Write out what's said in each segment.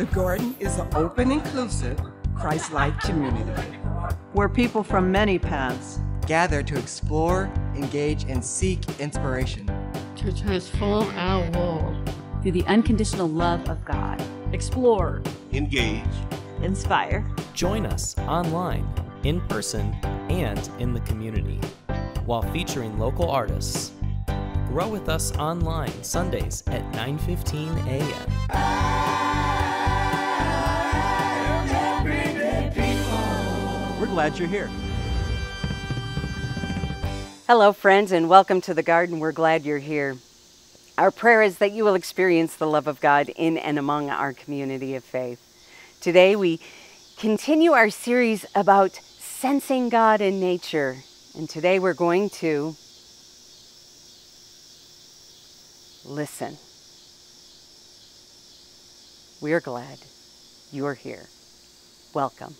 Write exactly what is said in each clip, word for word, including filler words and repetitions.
The Garden is an open, inclusive, Christ-like community where people from many paths gather to explore, engage, and seek inspiration to transform our world through the unconditional love of God. Explore, engage, inspire. Join us online, in person, and in the community, while featuring local artists. Grow with us online Sundays at nine fifteen a m We're glad you're here. Hello, friends, and welcome to the Garden. We're glad you're here. Our prayer is that you will experience the love of God in and among our community of faith. Today, we continue our series about sensing God in nature. And today we're going to listen. We're glad you're here. Welcome.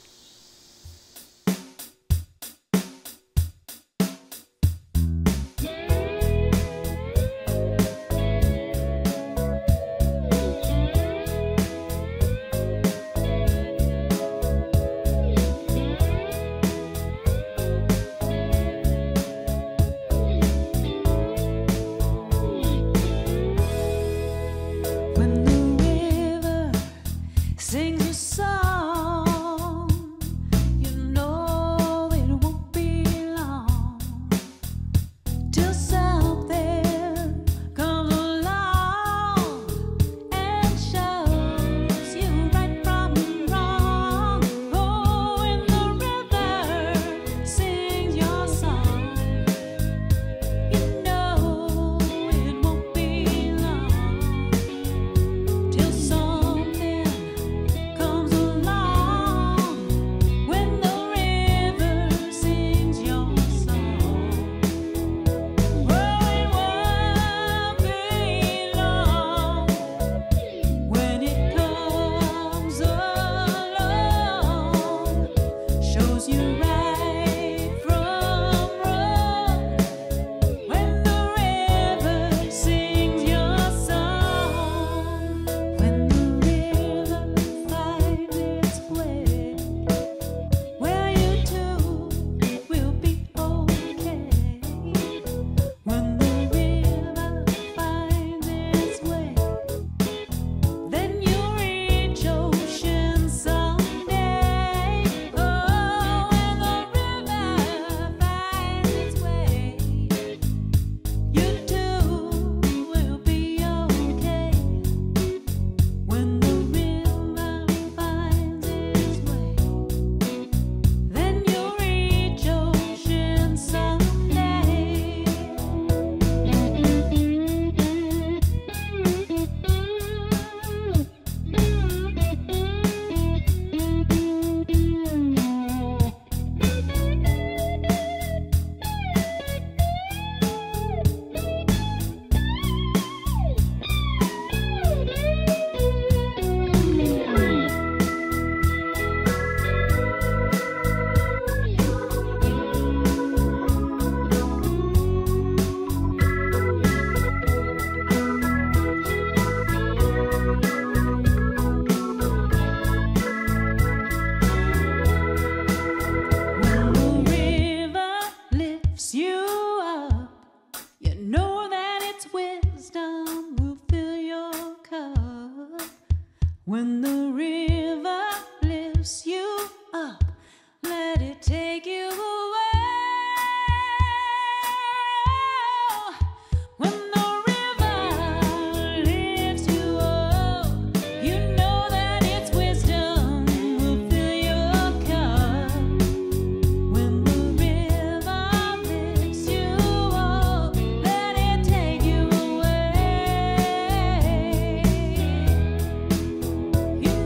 You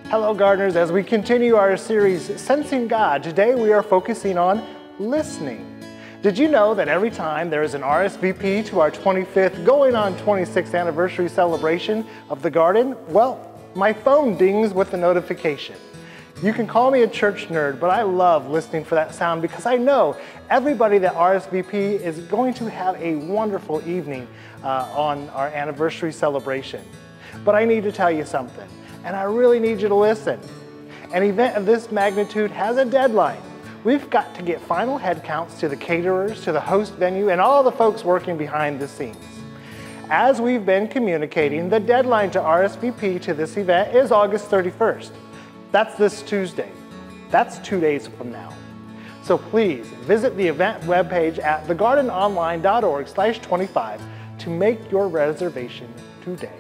Hello, gardeners. As we continue our series, Sensing God, today we are focusing on listening. Did you know that every time there is an R S V P to our twenty-fifth, going on twenty-sixth anniversary celebration of the garden, well, my phone dings with the notification. You can call me a church nerd, but I love listening for that sound because I know everybody that R S V P is going to have a wonderful evening uh, on our anniversary celebration. But I need to tell you something, and I really need you to listen. An event of this magnitude has a deadline. We've got to get final head counts to the caterers, to the host venue, and all the folks working behind the scenes. As we've been communicating, the deadline to R S V P to this event is August thirty-first. That's this Tuesday. That's two days from now. So please visit the event webpage at the garden online dot org slash twenty-five to make your reservation today.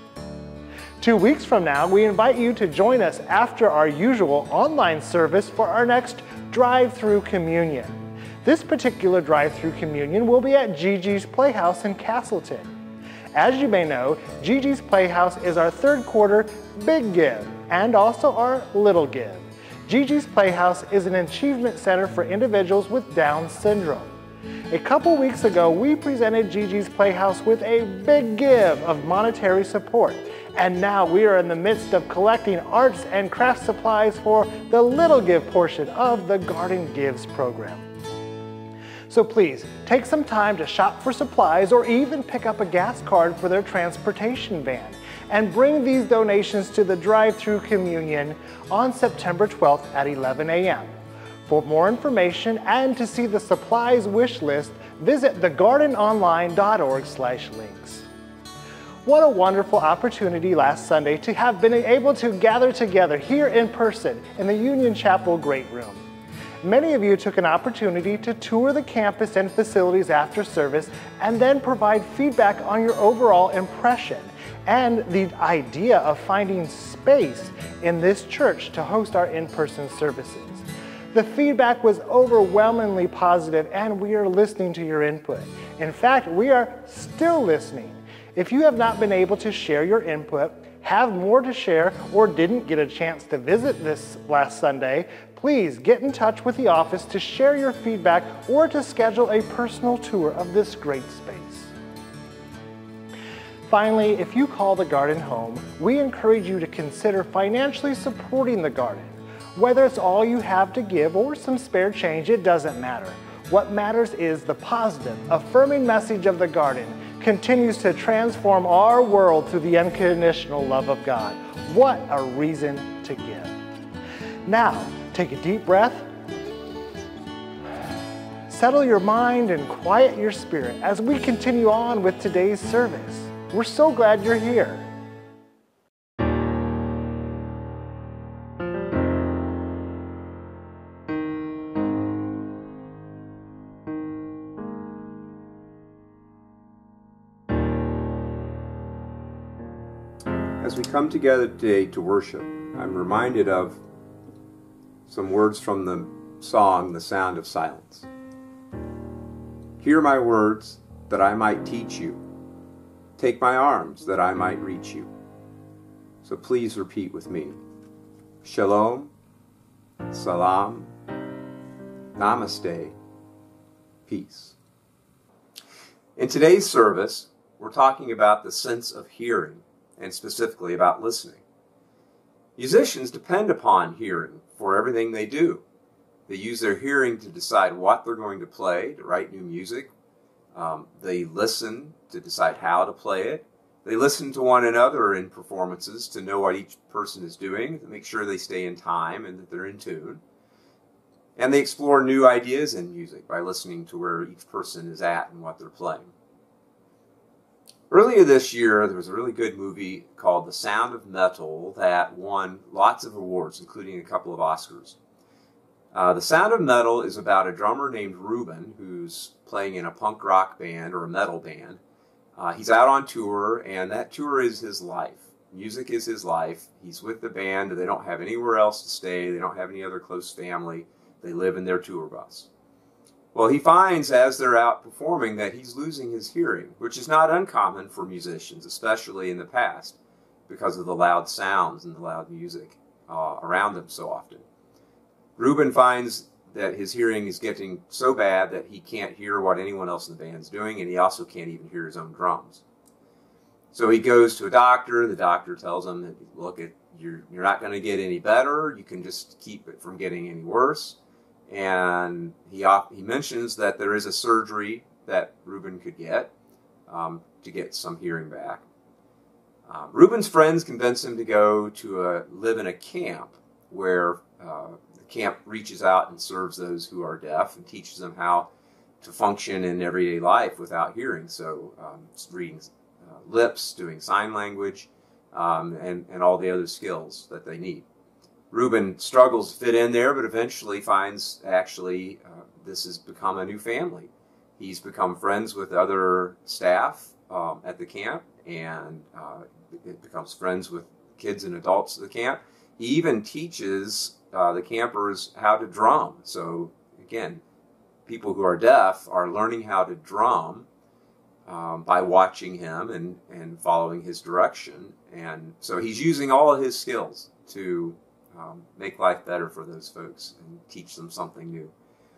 Two weeks from now, we invite you to join us after our usual online service for our next drive-through communion. This particular drive-through communion will be at Gigi's Playhouse in Castleton. As you may know, Gigi's Playhouse is our third quarter Big Give and also our Little Give. Gigi's Playhouse is an achievement center for individuals with Down syndrome. A couple weeks ago, we presented Gigi's Playhouse with a big give of monetary support. And now we are in the midst of collecting arts and craft supplies for the Little Give portion of the Garden Gives program. So please, take some time to shop for supplies or even pick up a gas card for their transportation van and bring these donations to the drive-through communion on September twelfth at eleven a m For more information and to see the supplies wish list, visit the garden online dot org slash links. What a wonderful opportunity last Sunday to have been able to gather together here in person in the Union Chapel Great Room. Many of you took an opportunity to tour the campus and facilities after service and then provide feedback on your overall impression and the idea of finding space in this church to host our in-person services. The feedback was overwhelmingly positive and we are listening to your input. In fact, we are still listening. If you have not been able to share your input, have more to share, or didn't get a chance to visit this last Sunday, please get in touch with the office to share your feedback or to schedule a personal tour of this great space. Finally, if you call the garden home, we encourage you to consider financially supporting the garden. Whether it's all you have to give or some spare change, it doesn't matter. What matters is the positive, affirming message of the garden continues to transform our world through the unconditional love of God. What a reason to give. Now, take a deep breath, settle your mind and quiet your spirit as we continue on with today's service. We're so glad you're here. As we come together today to worship, I'm reminded of some words from the song, The Sound of Silence. Hear my words that I might teach you. Take my arms that I might reach you. So please repeat with me. Shalom, salam, namaste, peace. In today's service, we're talking about the sense of hearing, and specifically about listening. Musicians depend upon hearing for everything they do. They use their hearing to decide what they're going to play, to write new music. Um, they listen to decide how to play it. They listen to one another in performances to know what each person is doing, to make sure they stay in time and that they're in tune. And they explore new ideas in music by listening to where each person is at and what they're playing. Earlier this year, there was a really good movie called The Sound of Metal that won lots of awards, including a couple of Oscars. Uh, The Sound of Metal is about a drummer named Ruben who's playing in a punk rock band or a metal band. Uh, he's out on tour, and that tour is his life. Music is his life. He's with the band. They don't have anywhere else to stay. They don't have any other close family. They live in their tour bus. Well, he finds as they're out performing that he's losing his hearing, which is not uncommon for musicians, especially in the past, because of the loud sounds and the loud music uh, around them so often. Reuben finds that his hearing is getting so bad that he can't hear what anyone else in the band's doing, and he also can't even hear his own drums. So he goes to a doctor. The doctor tells him that, look, it, you're, you're not going to get any better. You can just keep it from getting any worse. And he, he mentions that there is a surgery that Reuben could get um, to get some hearing back. Uh, Reuben's friends convince him to go to a, live in a camp where uh, the camp reaches out and serves those who are deaf and teaches them how to function in everyday life without hearing. So um, reading uh, lips, doing sign language, um, and, and all the other skills that they need. Reuben struggles to fit in there, but eventually finds actually uh, this has become a new family. He's become friends with other staff um, at the camp, and uh, it becomes friends with kids and adults at the camp. He even teaches uh, the campers how to drum. So again, people who are deaf are learning how to drum um, by watching him and, and following his direction. And so he's using all of his skills to um, make life better for those folks and teach them something new.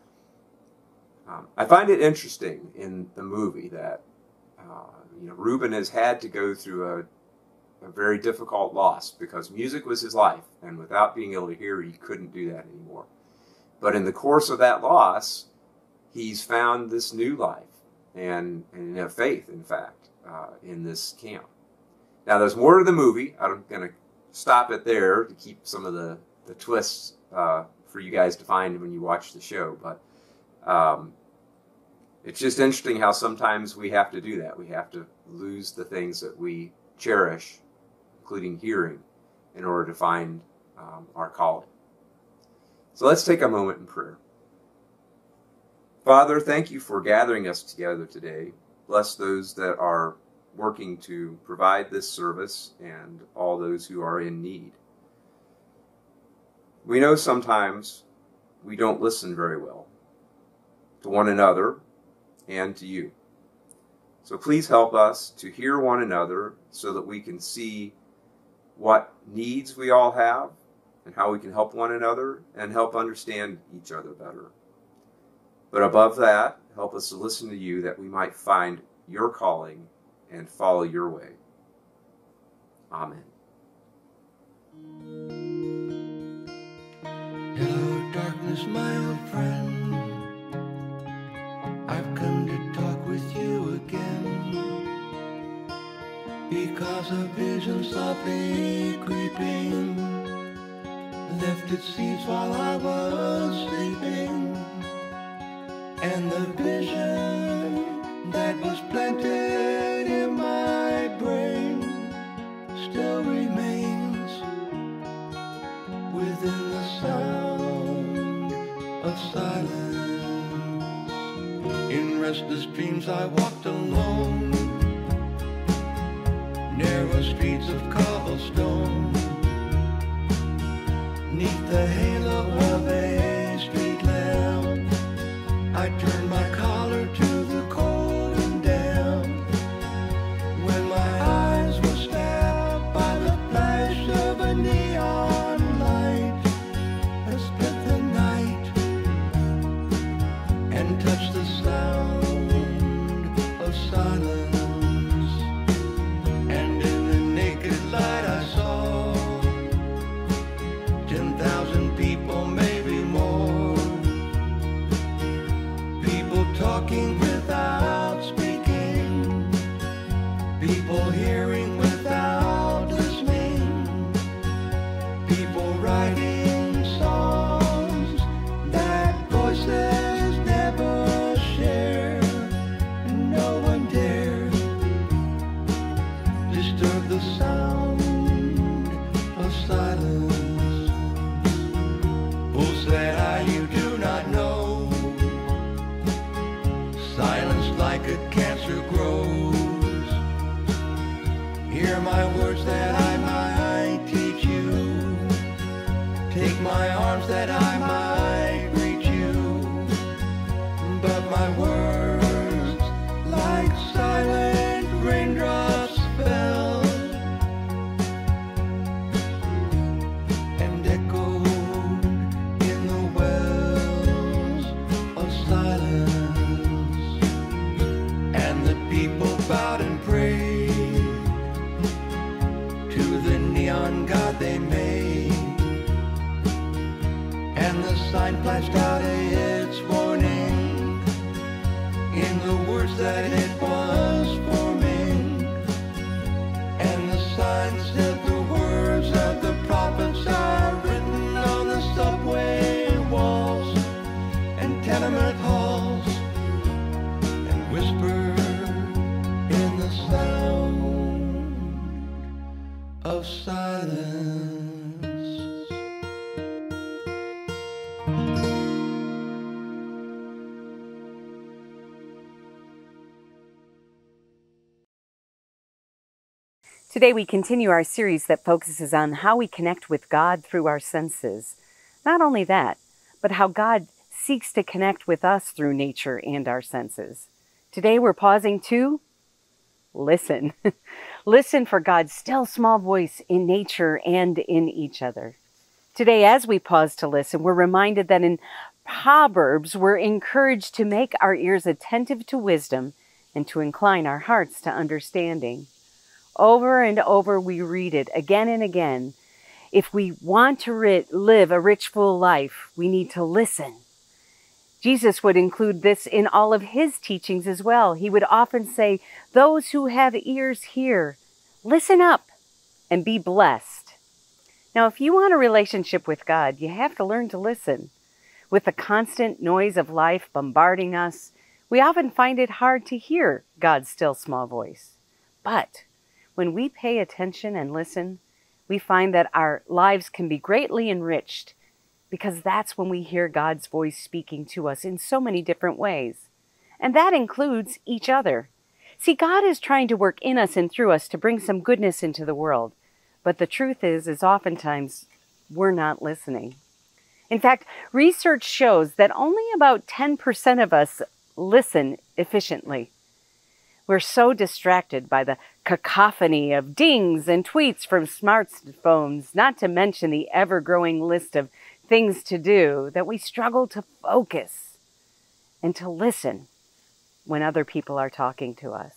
Um, I find it interesting in the movie that uh, you know, Reuben has had to go through a a very difficult loss because music was his life, and without being able to hear, he couldn't do that anymore. But in the course of that loss, he's found this new life and, and a faith, in fact, uh, in this camp. Now, there's more to the movie. I'm going to stop it there to keep some of the, the twists uh, for you guys to find when you watch the show. But um, it's just interesting how sometimes we have to do that. We have to lose the things that we cherish, including hearing, in order to find um, our calling. So let's take a moment in prayer. Father, thank you for gathering us together today. Bless those that are working to provide this service and all those who are in need. We know sometimes we don't listen very well to one another and to you. So please help us to hear one another so that we can see what needs we all have and how we can help one another and help understand each other better. But above that, help us to listen to you that we might find your calling and follow your way. Amen. Hello, darkness, my old friend. I've come to talk with you again, because a vision softly creeping left its seeds while I was sleeping, and the vision that was planted in my brain still remains within the sound of silence. In restless dreams I walked alone, narrow streets of cobblestone, neath the halo of a street lamp. I turned my collar to the cold and damp, when my eyes were stabbed by the flash of a neon light that split the night and touched the sound of silence. And in the naked light I saw ten thousand people, maybe more, people talking without speaking, people hearing without listening, people writing songs that voices never share, and no one dared disturb the sound of silence. Fools said I, you do not know, silence like a cancer grows. Hear my words that I might teach you, take my arms that I might reach you, but my words like silent raindrops fell, and night halls and whisper in the sound of silence. Today we continue our series that focuses on how we connect with God through our senses. Not only that, but how God seeks to connect with us through nature and our senses. Today we're pausing to listen. Listen for God's still small voice in nature and in each other. Today, as we pause to listen, we're reminded that in Proverbs we're encouraged to make our ears attentive to wisdom and to incline our hearts to understanding. Over and over we read it again and again. If we want to ri- live a rich, full life, we need to listen. Jesus would include this in all of his teachings as well. He would often say, "Those who have ears hear. Listen up and be blessed." Now, if you want a relationship with God, you have to learn to listen. With the constant noise of life bombarding us, we often find it hard to hear God's still small voice. But when we pay attention and listen, we find that our lives can be greatly enriched, because that's when we hear God's voice speaking to us in so many different ways. And that includes each other. See, God is trying to work in us and through us to bring some goodness into the world. But the truth is, is oftentimes we're not listening. In fact, research shows that only about ten percent of us listen efficiently. We're so distracted by the cacophony of dings and tweets from smartphones, not to mention the ever-growing list of things to do, that we struggle to focus and to listen when other people are talking to us.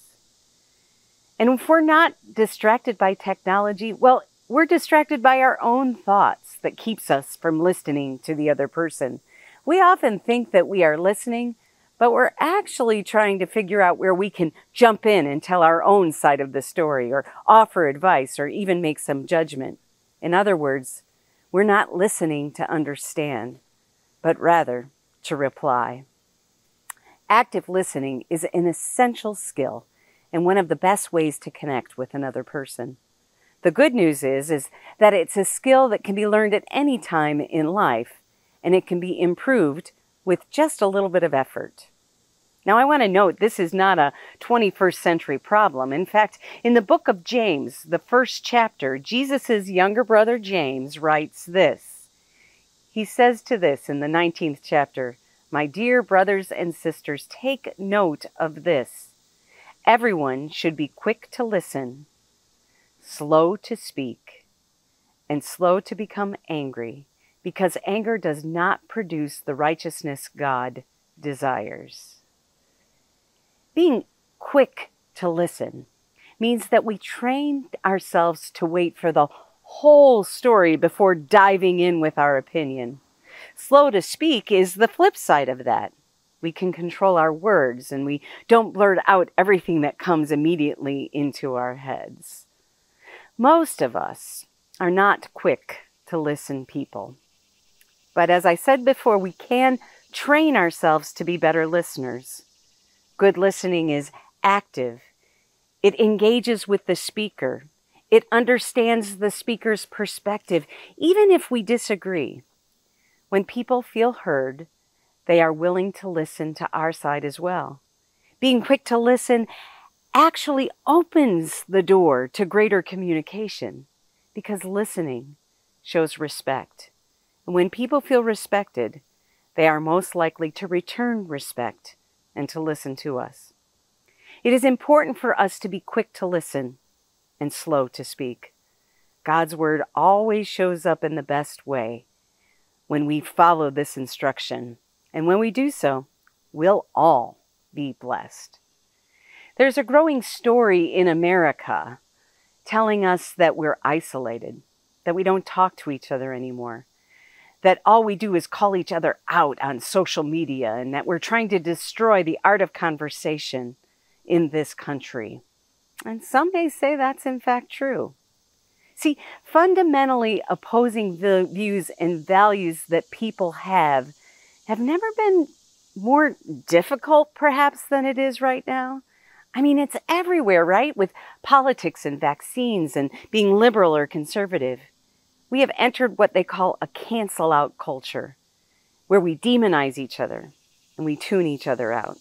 And if we're not distracted by technology, well, we're distracted by our own thoughts that keeps us from listening to the other person. We often think that we are listening, but we're actually trying to figure out where we can jump in and tell our own side of the story, or offer advice, or even make some judgment. In other words, we're not listening to understand, but rather to reply. Active listening is an essential skill and one of the best ways to connect with another person. The good news is, is that it's a skill that can be learned at any time in life, and it can be improved with just a little bit of effort. Now, I want to note this is not a twenty-first century problem. In fact, in the book of James, the first chapter, Jesus' younger brother James writes this. He says to this in the nineteenth chapter, "My dear brothers and sisters, take note of this. Everyone should be quick to listen, slow to speak, and slow to become angry, because anger does not produce the righteousness God desires." Being quick to listen means that we train ourselves to wait for the whole story before diving in with our opinion. Slow to speak is the flip side of that. We can control our words, and we don't blurt out everything that comes immediately into our heads. Most of us are not quick to listen people. But as I said before, we can train ourselves to be better listeners. Good listening is active. It engages with the speaker. It understands the speaker's perspective, even if we disagree. When people feel heard, they are willing to listen to our side as well. Being quick to listen actually opens the door to greater communication, because listening shows respect. And when people feel respected, they are most likely to return respect and to listen to us. It is important for us to be quick to listen and slow to speak. God's word always shows up in the best way when we follow this instruction. And when we do so, we'll all be blessed. There's a growing story in America telling us that we're isolated, that we don't talk to each other anymore, that all we do is call each other out on social media, and that we're trying to destroy the art of conversation in this country. And some may say that's in fact true. See, fundamentally opposing the views and values that people have have never been more difficult perhaps than it is right now? I mean, it's everywhere, right? With politics and vaccines and being liberal or conservative. We have entered what they call a cancel out culture, where we demonize each other and we tune each other out.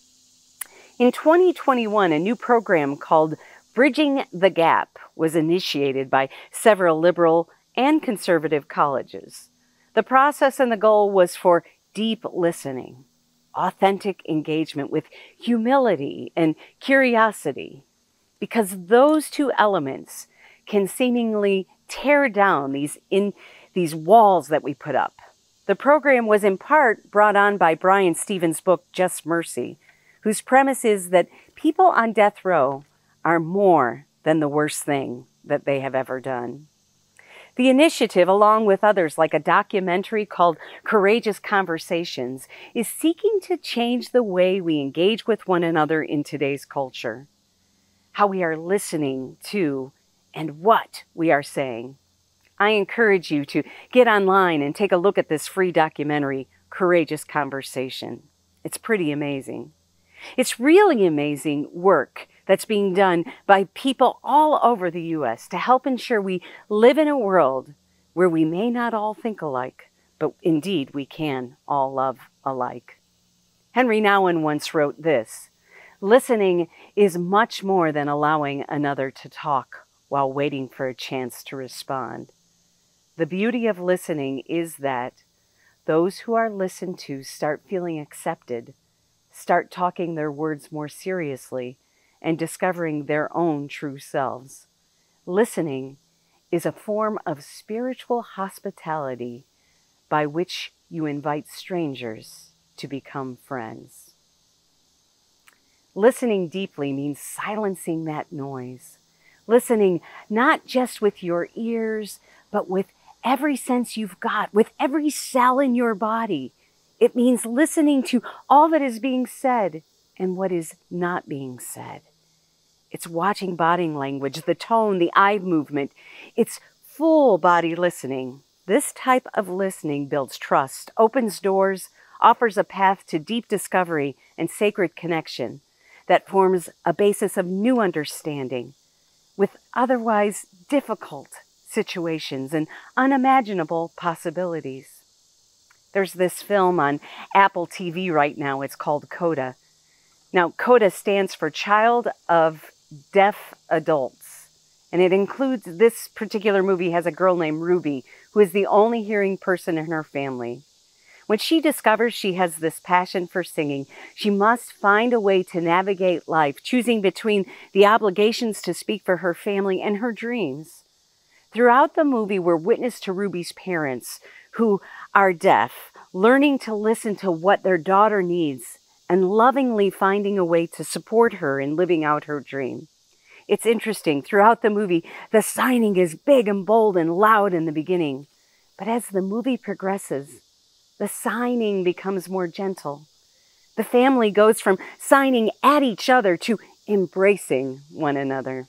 In twenty twenty-one, a new program called Bridging the Gap was initiated by several liberal and conservative colleges. The process and the goal was for deep listening, authentic engagement with humility and curiosity, because those two elements can seemingly tear down these, in, these walls that we put up. The program was in part brought on by Brian Stevens' book, Just Mercy, whose premise is that people on death row are more than the worst thing that they have ever done. The initiative, along with others like a documentary called Courageous Conversations, is seeking to change the way we engage with one another in today's culture, how we are listening to and what we are saying. I encourage you to get online and take a look at this free documentary, Courageous Conversation. It's pretty amazing. It's really amazing work that's being done by people all over the U S to help ensure we live in a world where we may not all think alike, but indeed we can all love alike. Henry Nouwen once wrote this: "Listening is much more than allowing another to talk while waiting for a chance to respond. The beauty of listening is that those who are listened to start feeling accepted, start talking their words more seriously, and discovering their own true selves. Listening is a form of spiritual hospitality by which you invite strangers to become friends." Listening deeply means silencing that noise. Listening not just with your ears, but with every sense you've got, with every cell in your body. It means listening to all that is being said and what is not being said. It's watching body language, the tone, the eye movement. It's full body listening. This type of listening builds trust, opens doors, offers a path to deep discovery and sacred connection that forms a basis of new understanding with otherwise difficult situations and unimaginable possibilities. There's this film on Apple T V right now. It's called CODA. Now, CODA stands for Child of Deaf Adults, and it includes, this particular movie has a girl named Ruby, who is the only hearing person in her family. When she discovers she has this passion for singing, she must find a way to navigate life, choosing between the obligations to speak for her family and her dreams. Throughout the movie, we're witness to Ruby's parents, who are deaf, learning to listen to what their daughter needs and lovingly finding a way to support her in living out her dream. It's interesting, throughout the movie, the signing is big and bold and loud in the beginning. But as the movie progresses, the signing becomes more gentle. The family goes from signing at each other to embracing one another.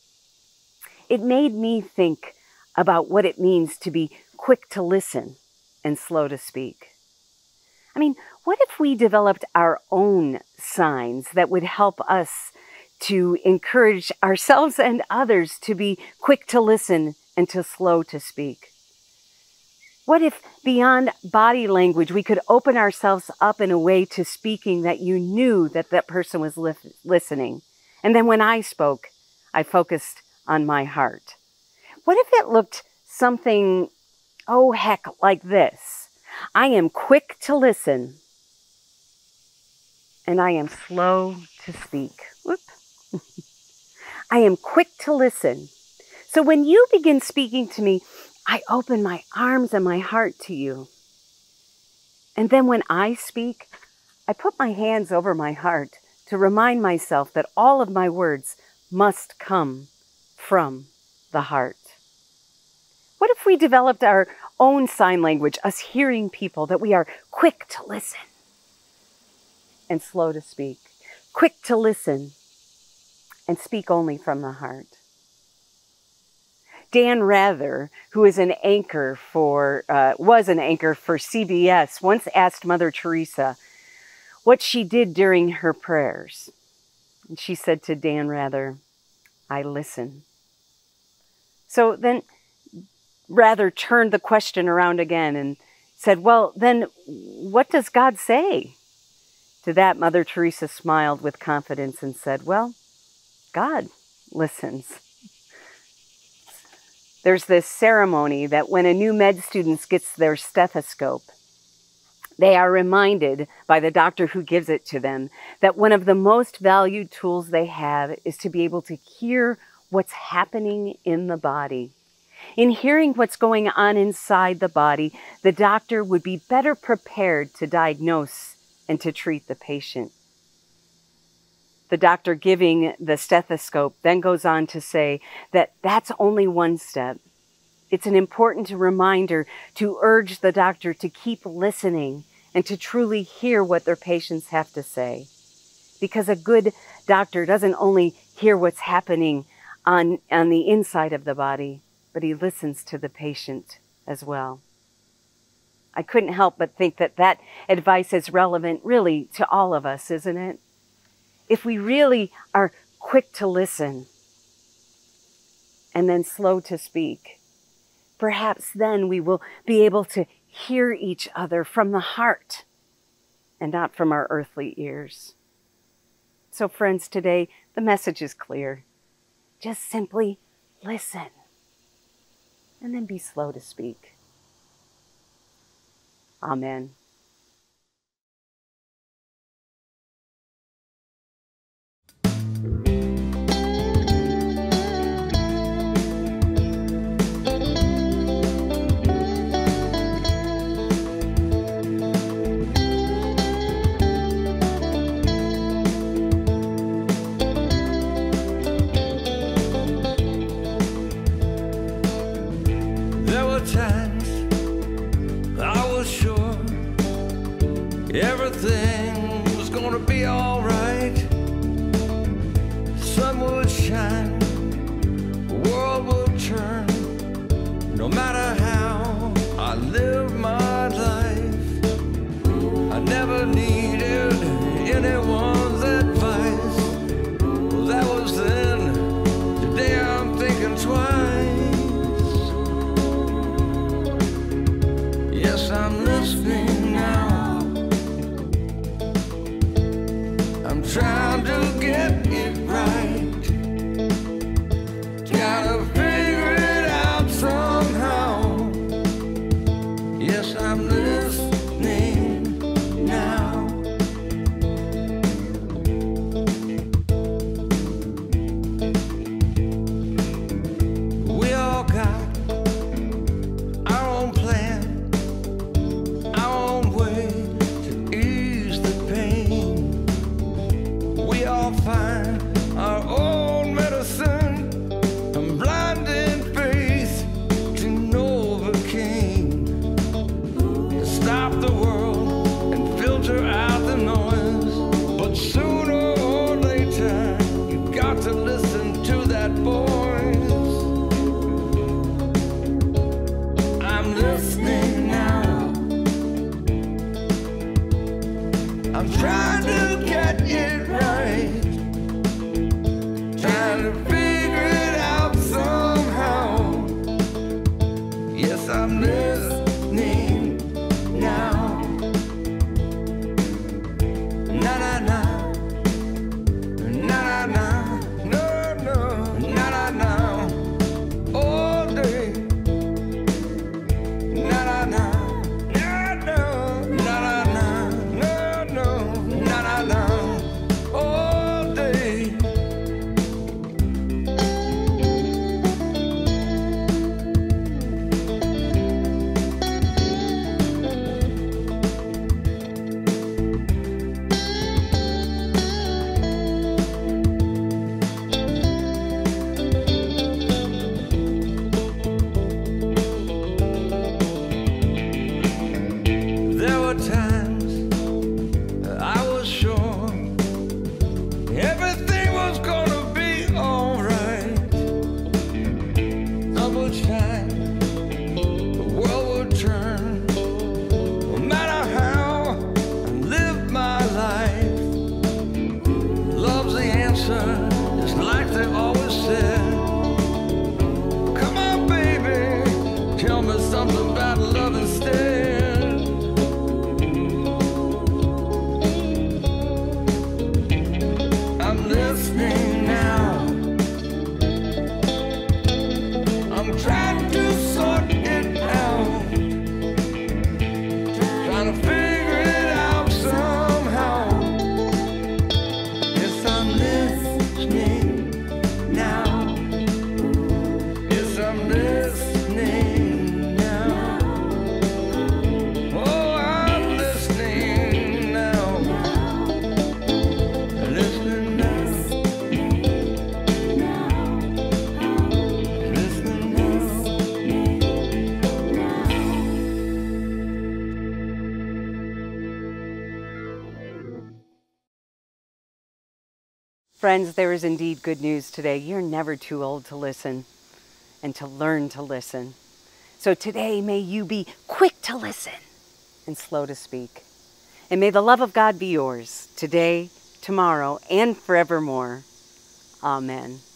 It made me think about what it means to be quick to listen and slow to speak. I mean, what if we developed our own signs that would help us to encourage ourselves and others to be quick to listen and to slow to speak? What if beyond body language, we could open ourselves up in a way to speaking that you knew that that person was li- listening? And then when I spoke, I focused on my heart. What if it looked something, oh heck, like this? I am quick to listen, and I am slow to speak. Whoop. I am quick to listen. So when you begin speaking to me, I open my arms and my heart to you. And then when I speak, I put my hands over my heart to remind myself that all of my words must come from the heart. What if we developed our own sign language, us hearing people, that we are quick to listen and slow to speak, quick to listen and speak only from the heart? Dan Rather, who is an anchor for, uh, was an anchor for C B S, once asked Mother Teresa, what she did during her prayers. And she said to Dan Rather, I listen. So then Rather turned the question around again and said, well, then what does God say? To that, Mother Teresa smiled with confidence and said, well, God listens. There's this ceremony that when a new med student gets their stethoscope, they are reminded by the doctor who gives it to them that one of the most valued tools they have is to be able to hear what's happening in the body. In hearing what's going on inside the body, the doctor would be better prepared to diagnose and to treat the patient. The doctor giving the stethoscope then goes on to say that that's only one step. It's an important reminder to urge the doctor to keep listening and to truly hear what their patients have to say. Because a good doctor doesn't only hear what's happening on, on the inside of the body, but he listens to the patient as well. I couldn't help but think that that advice is relevant really to all of us, isn't it? If we really are quick to listen and then slow to speak, perhaps then we will be able to hear each other from the heart and not from our earthly ears. So friends, today the message is clear. Just simply listen and then be slow to speak. Amen. Everything was gonna be all right. Sun would shine, the world would turn. No matter how I lived my life, I never needed anyone's advice. Well, that was then. Today I'm thinking twice. Yes, I'm listening now. Trying to get it right. Gotta figure it out somehow. Yes, I'm listening now. We all got our own plan, our own way to ease the pain. We all find our own medicine and blinding faith to Novocaine to stop the world and filter out the noise. But sooner or later, you got to listen to that voice. I'm listening now. I'm trying to get it right. Trying to figure it out somehow. Yes, I'm listening now. Na na na, na na na, no no, na na na, all day. Na na na, na no, na na na, no no, na na na, all day. answer, just like they always said. Come on, baby, tell me something about love instead. I'm listening now. I'm trying to sort it out, trying to figure it out somehow. Yes, I'm listening now. Yes, I'm listening now. Oh, I'm listening now. Listening now. Listening Friends, there is indeed good news today. You're never too old to listen and to learn to listen. So today, may you be quick to listen and slow to speak. And may the love of God be yours today, tomorrow, and forevermore. Amen.